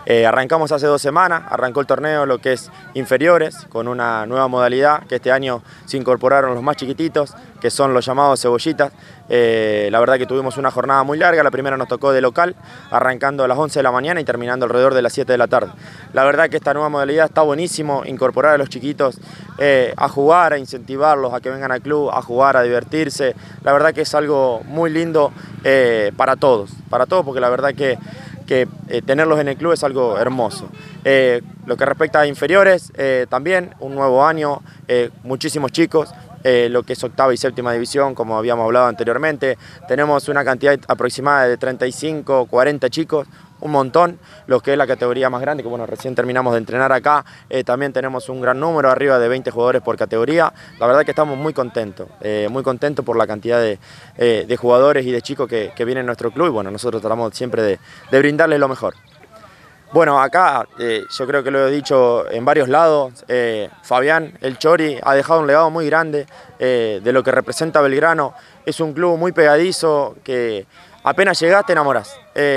Arrancamos hace 2 semanas, arrancó el torneo lo que es inferiores, con una nueva modalidad, que este año se incorporaron los más chiquititos, que son los llamados cebollitas. La verdad que tuvimos una jornada muy larga, la primera nos tocó de local, arrancando a las 11 de la mañana y terminando alrededor de las 7 de la tarde. La verdad que esta nueva modalidad está buenísimo, incorporar a los chiquitos a jugar, a incentivarlos, a que vengan al club, a jugar, a divertirse. La verdad que es algo muy lindo para todos, porque la verdad que tenerlos en el club es algo hermoso. Lo que respecta a inferiores, también un nuevo año, muchísimos chicos, lo que es octava y séptima división, como habíamos hablado anteriormente. Tenemos una cantidad aproximada de 35, 40 chicos, un montón, lo que es la categoría más grande, que bueno, recién terminamos de entrenar acá, también tenemos un gran número, arriba de 20 jugadores por categoría. La verdad que estamos muy contentos por la cantidad de jugadores y de chicos que vienen a nuestro club, y bueno, nosotros tratamos siempre de brindarles lo mejor. Bueno, acá yo creo que lo he dicho en varios lados, Fabián, el Chori, ha dejado un legado muy grande de lo que representa Belgrano. Es un club muy pegadizo que apenas llegás te enamorás.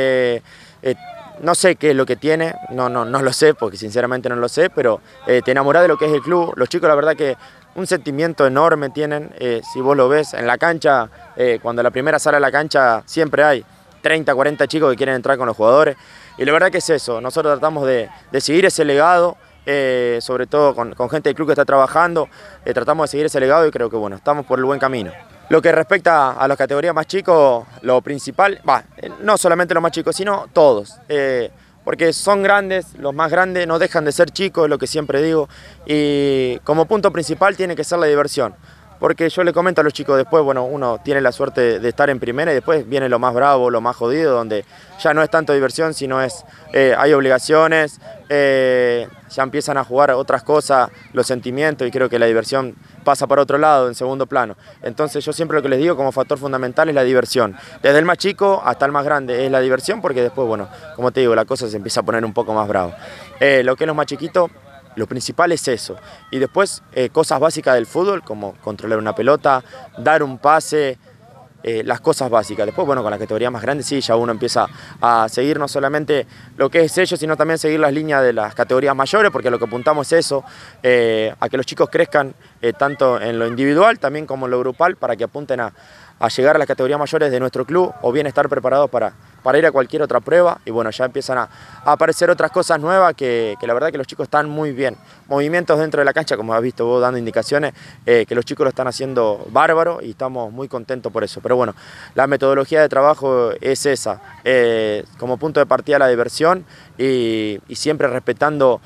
No sé qué es lo que tiene, no lo sé, porque sinceramente no lo sé, pero te enamorás de lo que es el club. Los chicos la verdad que un sentimiento enorme tienen, si vos lo ves en la cancha, cuando la primera sale a la cancha siempre hay 30, 40 chicos que quieren entrar con los jugadores, y la verdad que es eso, nosotros tratamos de seguir ese legado, sobre todo con gente del club que está trabajando, tratamos de seguir ese legado y creo que bueno, estamos por el buen camino. Lo que respecta a las categorías más chicos, lo principal, no solamente los más chicos, sino todos, porque son grandes, los más grandes no dejan de ser chicos, es lo que siempre digo, y como punto principal tiene que ser la diversión. Porque yo le comento a los chicos después, bueno, uno tiene la suerte de estar en primera y después viene lo más bravo, lo más jodido, donde ya no es tanto diversión, sino hay obligaciones, ya empiezan a jugar otras cosas, los sentimientos, y creo que la diversión pasa para otro lado, en segundo plano. Entonces yo siempre lo que les digo como factor fundamental es la diversión. Desde el más chico hasta el más grande es la diversión, porque después, bueno, como te digo, la cosa se empieza a poner un poco más bravo. Lo que es los más chiquitos, lo principal es eso, y después cosas básicas del fútbol, como controlar una pelota, dar un pase, las cosas básicas. Después, bueno, con la categoría más grande sí, ya uno empieza a seguir no solamente lo que es ellos, sino también seguir las líneas de las categorías mayores, porque lo que apuntamos es eso, a que los chicos crezcan tanto en lo individual también como en lo grupal, para que apunten a llegar a las categorías mayores de nuestro club, o bien estar preparados para ir a cualquier otra prueba, y bueno, ya empiezan a aparecer otras cosas nuevas que la verdad que los chicos están muy bien. Movimientos dentro de la cancha, como has visto vos dando indicaciones, que los chicos lo están haciendo bárbaro y estamos muy contentos por eso. Pero bueno, la metodología de trabajo es esa, como punto de partida la diversión y siempre respetando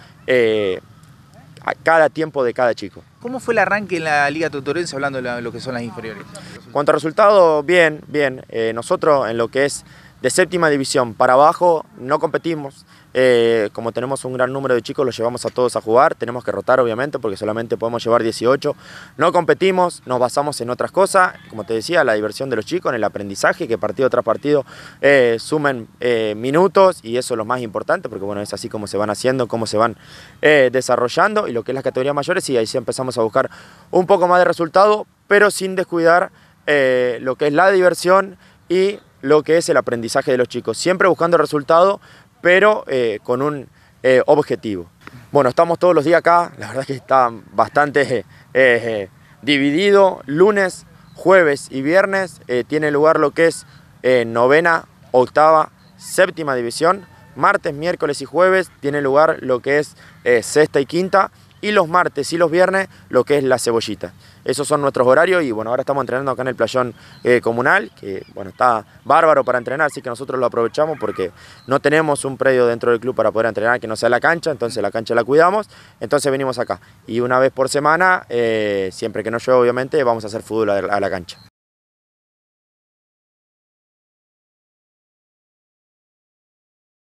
a cada tiempo de cada chico. ¿Cómo fue el arranque en la Liga Tutorense, hablando de lo que son las inferiores? En cuanto a resultados, bien. Nosotros en lo que es de séptima división para abajo no competimos, como tenemos un gran número de chicos los llevamos a todos a jugar, tenemos que rotar obviamente porque solamente podemos llevar 18, no competimos, nos basamos en otras cosas, como te decía, la diversión de los chicos, en el aprendizaje, que partido tras partido sumen minutos, y eso es lo más importante, porque bueno, es así como se van haciendo, cómo se van desarrollando, y lo que es las categorías mayores, sí, ahí sí empezamos a buscar un poco más de resultado, pero sin descuidar lo que es la diversión y lo que es el aprendizaje de los chicos, siempre buscando resultado, pero con un objetivo. Bueno, estamos todos los días acá, la verdad que está bastante dividido. Lunes, jueves y viernes tiene lugar lo que es novena, octava, séptima división. Martes, miércoles y jueves tiene lugar lo que es sexta y quinta. Y los martes y los viernes lo que es la cebollita. Esos son nuestros horarios, y bueno, ahora estamos entrenando acá en el playón comunal, que bueno, está bárbaro para entrenar, así que nosotros lo aprovechamos porque no tenemos un predio dentro del club para poder entrenar que no sea la cancha, entonces la cancha la cuidamos, entonces venimos acá. Y una vez por semana, siempre que no llueve obviamente, vamos a hacer fútbol a la cancha.